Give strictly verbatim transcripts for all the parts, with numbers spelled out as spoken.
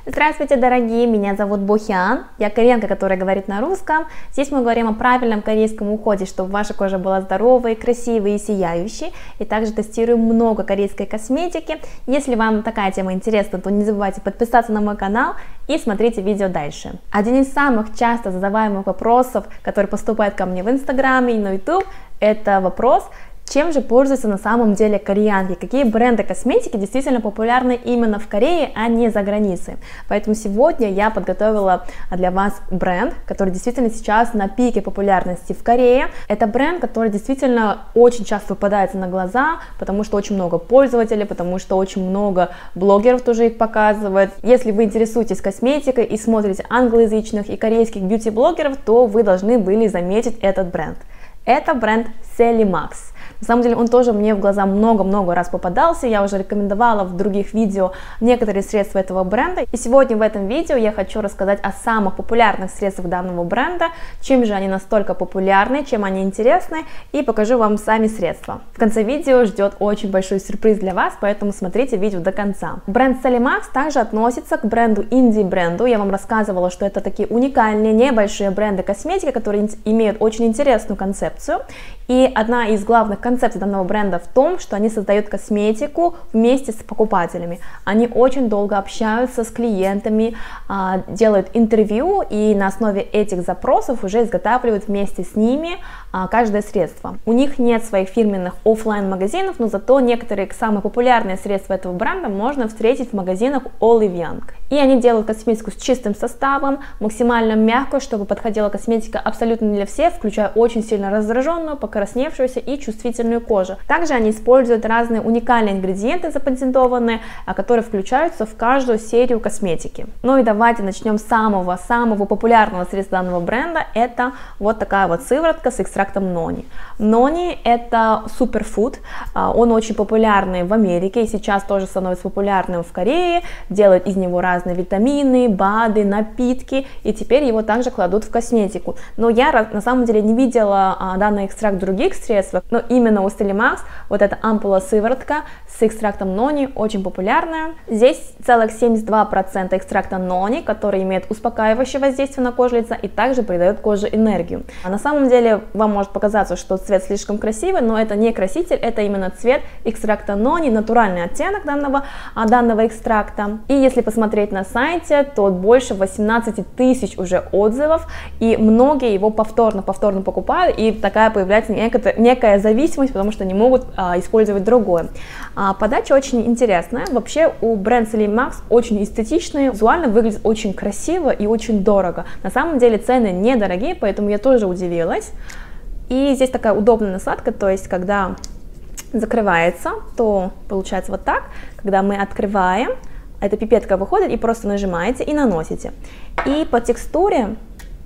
Здравствуйте, дорогие, меня зовут Бухян, я кореянка, которая говорит на русском. Здесь мы говорим о правильном корейском уходе, чтобы ваша кожа была здоровой, красивой и сияющей. И также тестируем много корейской косметики. Если вам такая тема интересна, то не забывайте подписаться на мой канал и смотрите видео дальше. Один из самых часто задаваемых вопросов, который поступает ко мне в Инстаграме и на YouTube, это вопрос: чем же пользуются на самом деле кореянки? Какие бренды косметики действительно популярны именно в Корее, а не за границей? Поэтому сегодня я подготовила для вас бренд, который действительно сейчас на пике популярности в Корее. Это бренд, который действительно очень часто попадается на глаза, потому что очень много пользователей, потому что очень много блогеров тоже их показывают. Если вы интересуетесь косметикой и смотрите англоязычных и корейских бьюти-блогеров, то вы должны были заметить этот бренд. Это бренд Celimax. На самом деле он тоже мне в глаза много-много раз попадался, я уже рекомендовала в других видео некоторые средства этого бренда. И сегодня в этом видео я хочу рассказать о самых популярных средствах данного бренда, чем же они настолько популярны, чем они интересны, и покажу вам сами средства. В конце видео ждет очень большой сюрприз для вас, поэтому смотрите видео до конца. Бренд Celimax также относится к бренду инди-бренду. Я вам рассказывала, что это такие уникальные небольшие бренды косметики, которые имеют очень интересную концепцию. И одна из главных концепций данного бренда в том, что они создают косметику вместе с покупателями. Они очень долго общаются с клиентами, делают интервью и на основе этих запросов уже изготавливают вместе с ними каждое средство. У них нет своих фирменных офлайн магазинов, но зато некоторые самые популярные средства этого бренда можно встретить в магазинах Olive Young. И они делают косметику с чистым составом, максимально мягкую, чтобы подходила косметика абсолютно для всех, включая очень сильно раздраженную, покрасневшуюся и чувствительную кожу. Также они используют разные уникальные ингредиенты запатентованные, которые включаются в каждую серию косметики. Ну и давайте начнем с самого-самого популярного средства данного бренда. Это вот такая вот сыворотка с экстрактом нони. Нони — это суперфуд, он очень популярный в Америке и сейчас тоже становится популярным в Корее. Делают из него разные витамины, БАДы, напитки, и теперь его также кладут в косметику. Но я на самом деле не видела а, данный экстракт в других средствах, но именно у Celimax вот эта ампула-сыворотка с экстрактом нони очень популярная. Здесь целых семьдесят два процента экстракта нони, который имеет успокаивающее воздействие на кожу лица и также придает коже энергию. А на самом деле вам может показаться, что цвет слишком красивый, но это не краситель, это именно цвет экстракта нони, натуральный оттенок данного, а, данного экстракта. И если посмотреть на сайте, то больше восемнадцати тысяч уже отзывов, и многие его повторно повторно покупают, и такая появляется некая, некая зависимость, потому что не могут а, использовать другое. А, подача очень интересная. Вообще у бренда Celimax очень эстетичный, визуально выглядит очень красиво и очень дорого. На самом деле цены недорогие, поэтому я тоже удивилась. И здесь такая удобная насадка, то есть когда закрывается, то получается вот так. Когда мы открываем, эта пипетка выходит, и просто нажимаете и наносите. И по текстуре,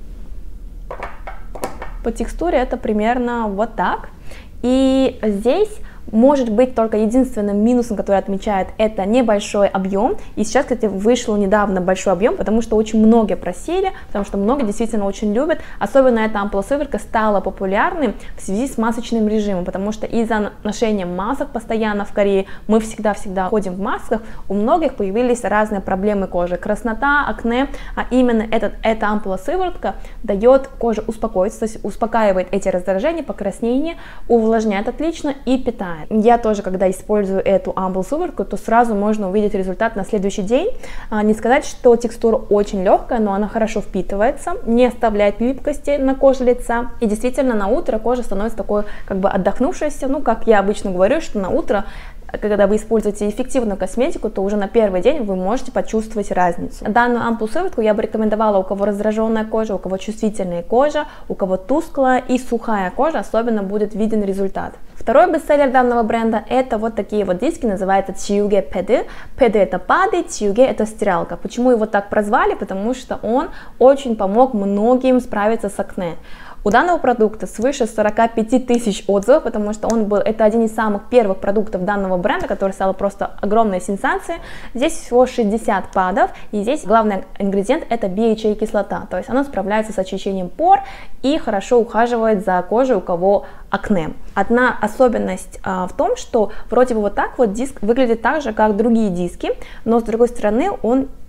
по текстуре это примерно вот так. И здесь может быть только единственным минусом, который отмечает, это небольшой объем. И сейчас, кстати, вышел недавно большой объем, потому что очень многие просили, потому что многие действительно очень любят. Особенно эта ампула-сыворотка стала популярной в связи с масочным режимом, потому что из-за ношения масок постоянно в Корее, мы всегда-всегда ходим в масках, у многих появились разные проблемы кожи, краснота, акне, а именно этот, эта ампула-сыворотка дает коже успокоиться, то есть успокаивает эти раздражения, покраснения, увлажняет отлично и питает. Я тоже, когда использую эту ампул-сыворотку, то сразу можно увидеть результат на следующий день. Не сказать, что текстура очень легкая, но она хорошо впитывается, не оставляет липкости на коже лица. И действительно на утро кожа становится такой как бы отдохнувшейся. Ну, как я обычно говорю, что на утро, когда вы используете эффективную косметику, то уже на первый день вы можете почувствовать разницу. Данную ампул-сыворотку я бы рекомендовала у кого раздраженная кожа, у кого чувствительная кожа, у кого тусклая и сухая кожа, особенно будет виден результат. Второй бестселлер данного бренда — это вот такие вот диски, называется Chiuge Pad. Pad — это пады, Chiuge — это стиралка. Почему его так прозвали? Потому что он очень помог многим справиться с акне. У данного продукта свыше сорока пяти тысяч отзывов, потому что он был, это один из самых первых продуктов данного бренда, который стал просто огромной сенсацией. Здесь всего шестьдесят падов, и здесь главный ингредиент — это би эйч эй кислота, то есть оно справляется с очищением пор и хорошо ухаживает за кожей, у кого акне. Одна особенность а, в том, что вроде бы вот так вот диск выглядит так же, как другие диски, но с другой стороны он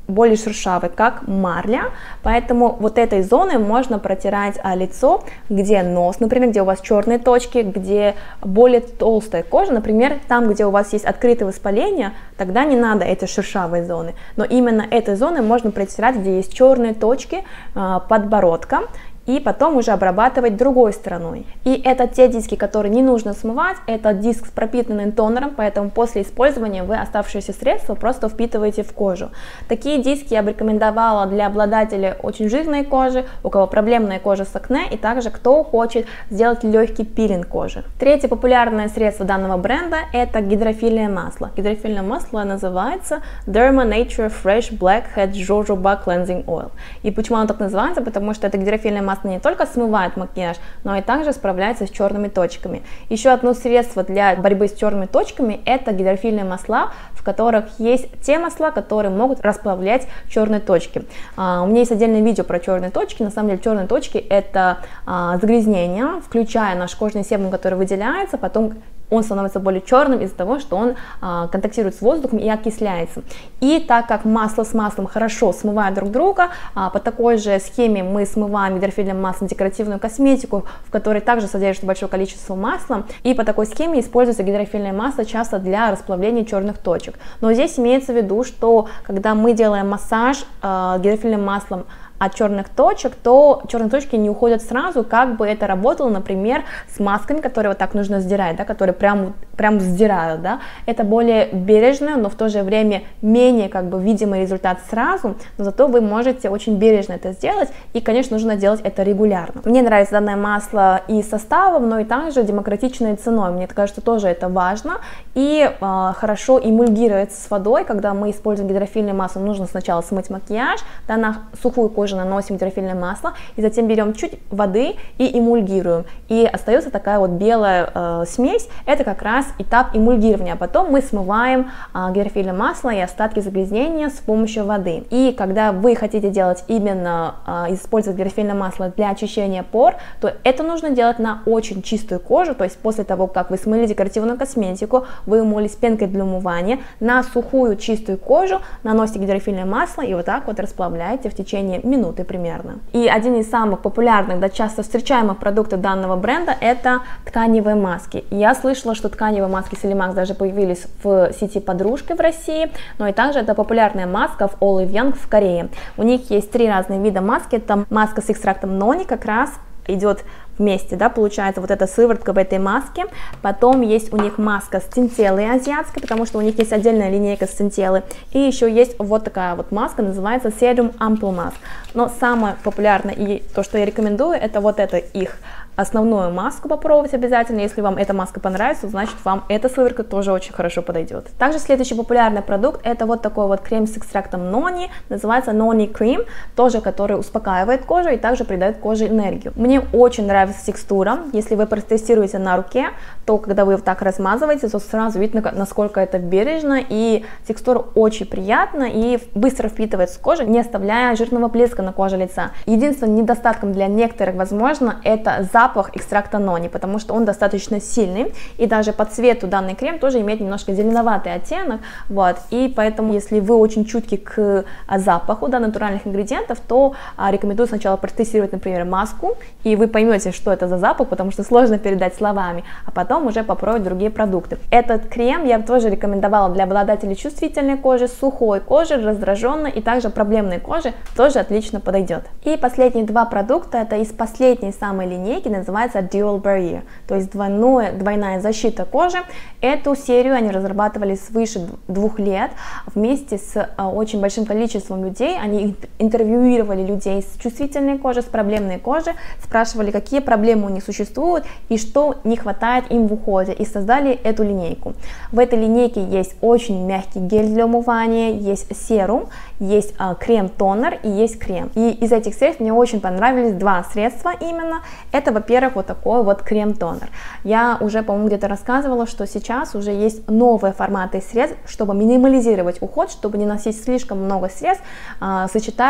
более шершавый, как марля, поэтому вот этой зоной можно протирать а, лицо, где нос, например, где у вас черные точки, где более толстая кожа, например, там, где у вас есть открытое воспаление, тогда не надо эти шершавые зоны, но именно этой зоной можно протирать, где есть черные точки а, подбородка, и потом уже обрабатывать другой стороной. И это те диски, которые не нужно смывать, это диск с пропитанным тонером, поэтому после использования вы оставшиеся средства просто впитываете в кожу. Такие диски я бы рекомендовала для обладателей очень жирной кожи, у кого проблемная кожа с акне, и также кто хочет сделать легкий пилинг кожи. Третье популярное средство данного бренда это гидрофильное масло. Гидрофильное масло называется Derma Nature Fresh Blackhead Jojoba Cleansing Oil. И почему оно так называется? Потому что это гидрофильное масло не только смывает макияж, но и также справляется с черными точками. Еще одно средство для борьбы с черными точками это гидрофильные масла, в которых есть те масла, которые могут расплавлять черные точки. А, у меня есть отдельное видео про черные точки. На самом деле черные точки это а, загрязнение, включая наш кожный себум, который выделяется, потом он становится более черным из-за того, что он а, контактирует с воздухом и окисляется. И так как масло с маслом хорошо смывают друг друга, а, по такой же схеме мы смываем гидрофильным маслом декоративную косметику, в которой также содержится большое количество масла, и по такой схеме используется гидрофильное масло часто для расплавления черных точек. Но здесь имеется в виду, что когда мы делаем массаж а, гидрофильным маслом от черных точек, то черные точки не уходят сразу, как бы это работало, например, с масками, которые вот так нужно сдирать, да, которые прям, прям сдирают, да, это более бережно, но в то же время менее как бы видимый результат сразу, но зато вы можете очень бережно это сделать, и, конечно, нужно делать это регулярно. Мне нравится данное масло и составом, но и также демократичной ценой, мне кажется, тоже это важно, и э, хорошо эмульгируется с водой, когда мы используем гидрофильное масло, нужно сначала смыть макияж, да, на сухую кожу наносим гидрофильное масло, и затем берем чуть воды и эмульгируем, и остается такая вот белая э, смесь, это как раз этап эмульгирования, а потом мы смываем э, гидрофильное масло и остатки загрязнения с помощью воды. И когда вы хотите делать именно, э, использовать гидрофильное масло для очищения пор, то это нужно делать на очень чистую кожу, то есть после того, как вы смыли декоративную косметику, вы умылись пенкой для умывания, на сухую чистую кожу наносите гидрофильное масло и вот так вот расплавляете в течение минуты примерно. И один из самых популярных, да, часто встречаемых продуктов данного бренда это тканевые маски. И я слышала, что тканевые маски Solimax даже появились в сети подружки в России, но и также это популярная маска в Olive Young в Корее. У них есть три разные вида маски, это маска с экстрактом нони, как раз идет вместе, да, получается вот эта сыворотка в этой маске. Потом есть у них маска с центеллой азиатской, потому что у них есть отдельная линейка с центеллой. И еще есть вот такая вот маска, называется Serum Ampoule Mask. Но самое популярное и то, что я рекомендую, это вот это их основную маску попробовать обязательно. Если вам эта маска понравится, значит вам эта сыворотка тоже очень хорошо подойдет. Также следующий популярный продукт это вот такой вот крем с экстрактом нони, называется Noni Cream, тоже который успокаивает кожу и также придает коже энергию. Мне очень нравится текстура. Если вы протестируете на руке, то когда вы вот так размазываете, то сразу видно, насколько это бережно, и текстура очень приятна и быстро впитывается в кожу, не оставляя жирного блеска на коже лица. Единственным недостатком для некоторых, возможно, это запах запах экстракта нони, потому что он достаточно сильный, и даже по цвету данный крем тоже имеет немножко зеленоватый оттенок, вот, и поэтому, если вы очень чутки к запаху, да, натуральных ингредиентов, то а, рекомендую сначала протестировать, например, маску, и вы поймете, что это за запах, потому что сложно передать словами, а потом уже попробовать другие продукты. Этот крем я тоже рекомендовала для обладателей чувствительной кожи, сухой кожи, раздраженной и также проблемной кожи, тоже отлично подойдет. И последние два продукта, это из последней самой линейки, называется Dual Barrier, то есть двойное, двойная защита кожи. Эту серию они разрабатывали свыше двух лет вместе с а, очень большим количеством людей. Они интервьюировали людей с чувствительной кожей, с проблемной кожей, спрашивали, какие проблемы у них существуют и что не хватает им в уходе, и создали эту линейку. В этой линейке есть очень мягкий гель для умывания, есть серум, есть а, крем-тонер и есть крем. И из этих средств мне очень понравились два средства именно. Это, во-первых, вот такой вот крем-тонер. Я уже, по-моему, где-то рассказывала, что сейчас уже есть новые форматы средств, чтобы минимализировать уход, чтобы не носить слишком много средств, а, сочетают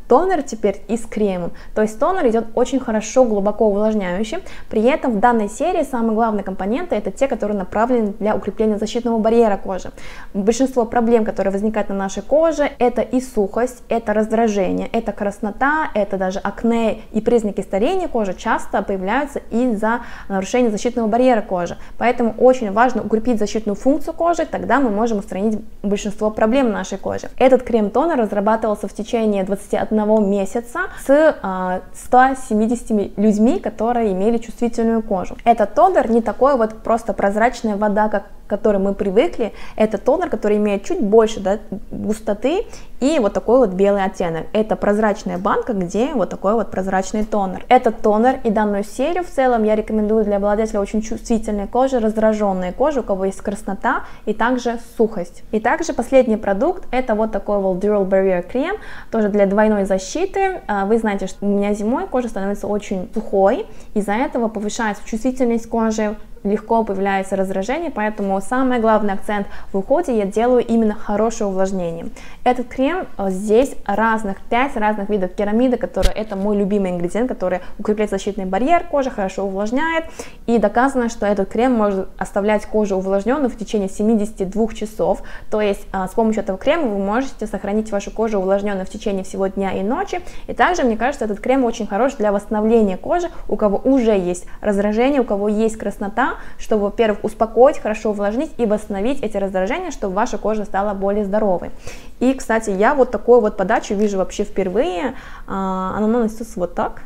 тонер теперь и с кремом. То есть тонер идет очень хорошо, глубоко увлажняющий. При этом в данной серии самые главные компоненты это те, которые направлены для укрепления защитного барьера кожи. Большинство проблем, которые возникают на нашей коже, это и сухость, это раздражение, это краснота, это даже акне и признаки старения кожи часто появляются из-за нарушения защитного барьера кожи. Поэтому очень важно укрепить защитную функцию кожи, тогда мы можем устранить большинство проблем нашей кожи. Этот крем-тонер разрабатывался в течение двадцати одного месяца с а, ста семидесятью людьми, которые имели чувствительную кожу. Этот тонер не такой вот просто прозрачная вода, как к которой мы привыкли. Это тонер, который имеет чуть больше, да, густоты и вот такой вот белый оттенок. Это прозрачная банка, где вот такой вот прозрачный тонер. Этот тонер и данную серию в целом я рекомендую для обладателя очень чувствительной кожи, раздраженной кожи, у кого есть краснота и также сухость. И также последний продукт это вот такой вот Dual Barrier крем, тоже для двойной защиты. Вы знаете, что у меня зимой кожа становится очень сухой, из-за этого повышается чувствительность кожи, легко появляется раздражение, поэтому самый главный акцент в уходе я делаю именно хорошее увлажнение. Этот крем, здесь разных, пять разных видов керамиды, которые это мой любимый ингредиент, который укрепляет защитный барьер кожи, хорошо увлажняет, и доказано, что этот крем может оставлять кожу увлажненную в течение семидесяти двух часов, то есть с помощью этого крема вы можете сохранить вашу кожу увлажненной в течение всего дня и ночи, и также, мне кажется, этот крем очень хорош для восстановления кожи, у кого уже есть раздражение, у кого есть краснота, чтобы, во-первых, успокоить, хорошо увлажнить и восстановить эти раздражения, чтобы ваша кожа стала более здоровой. И, кстати, я вот такую вот подачу вижу вообще впервые, она наносится вот так.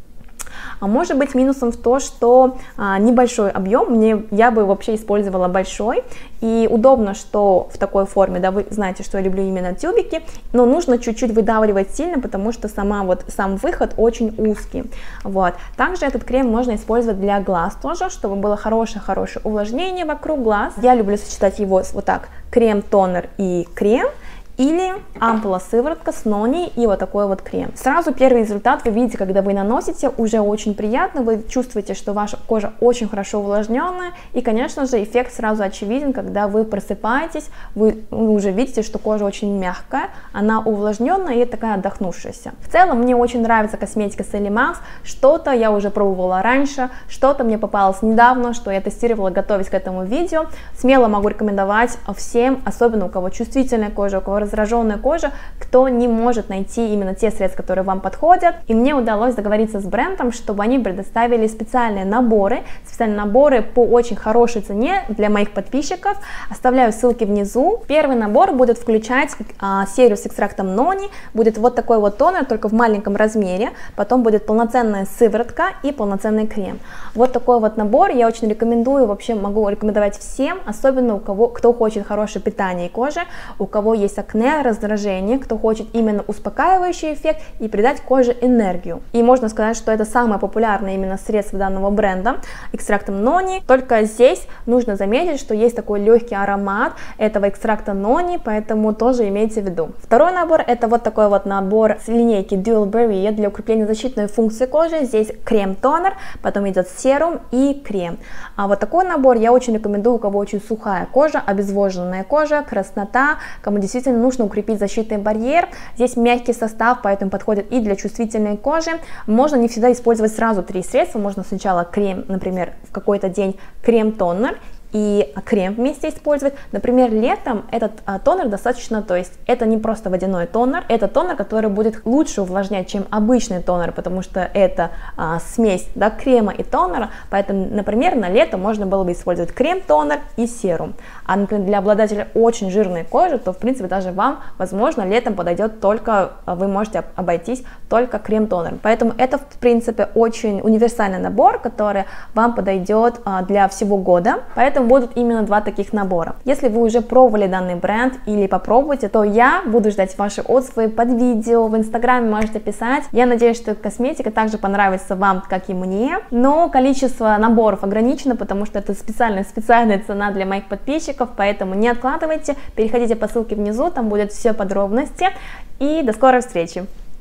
А может быть минусом в то, что а, небольшой объем, мне, я бы вообще использовала большой, и удобно, что в такой форме, да, вы знаете, что я люблю именно тюбики, но нужно чуть-чуть выдавливать сильно, потому что сама, вот, сам выход очень узкий, вот. Также этот крем можно использовать для глаз тоже, чтобы было хорошее-хорошее увлажнение вокруг глаз. Я люблю сочетать его с, вот так, крем-тонер и крем, или ампула-сыворотка с нони и вот такой вот крем. Сразу первый результат вы видите, когда вы наносите, уже очень приятно, вы чувствуете, что ваша кожа очень хорошо увлажненная, и, конечно же, эффект сразу очевиден, когда вы просыпаетесь, вы, вы уже видите, что кожа очень мягкая, она увлажненная и такая отдохнувшаяся. В целом, мне очень нравится косметика Sally Max, что-то я уже пробовала раньше, что-то мне попалось недавно, что я тестировала, готовясь к этому видео. Смело могу рекомендовать всем, особенно у кого чувствительная кожа, у кого раздраженная кожа, кто не может найти именно те средства, которые вам подходят. И мне удалось договориться с брендом, чтобы они предоставили специальные наборы, специальные наборы по очень хорошей цене для моих подписчиков. Оставляю ссылки внизу. Первый набор будет включать а, серию с экстрактом нони, будет вот такой вот тонер, только в маленьком размере, потом будет полноценная сыворотка и полноценный крем. Вот такой вот набор я очень рекомендую, вообще могу рекомендовать всем, особенно у кого, кто хочет хорошее питание кожи, у кого есть акне, раздражение, кто хочет именно успокаивающий эффект и придать коже энергию. И можно сказать, что это самое популярное именно средство данного бренда, экстрактом нони. Только здесь нужно заметить, что есть такой легкий аромат этого экстракта нони, поэтому тоже имейте в виду. Второй набор это вот такой вот набор с линейки Dual Barrier для укрепления защитной функции кожи. Здесь крем-тонер, потом идет серум и крем. А вот такой набор я очень рекомендую, у кого очень сухая кожа, обезвоженная кожа, краснота, кому действительно нужно укрепить защитный барьер. Здесь мягкий состав, поэтому подходит и для чувствительной кожи. Можно не всегда использовать сразу три средства, можно сначала крем, например, в какой-то день крем-тонер и крем вместе использовать. Например, летом этот а, тонер достаточно, то есть это не просто водяной тонер, это тонер, который будет лучше увлажнять, чем обычный тонер, потому что это а, смесь, да, крема и тонера, поэтому, например, на лето можно было бы использовать крем-тонер и серум. А, например, для обладателя очень жирной кожи, то, в принципе, даже вам, возможно, летом подойдет только, вы можете обойтись только крем-тонером. Поэтому это, в принципе, очень универсальный набор, который вам подойдет а, для всего года, поэтому будут именно два таких набора. Если вы уже пробовали данный бренд или попробуете, то я буду ждать ваши отзывы под видео, в инстаграме можете писать. Я надеюсь, что эта косметика также понравится вам, как и мне, но количество наборов ограничено, потому что это специальная специальная цена для моих подписчиков, поэтому не откладывайте, переходите по ссылке внизу, там будет все подробности, и до скорой встречи!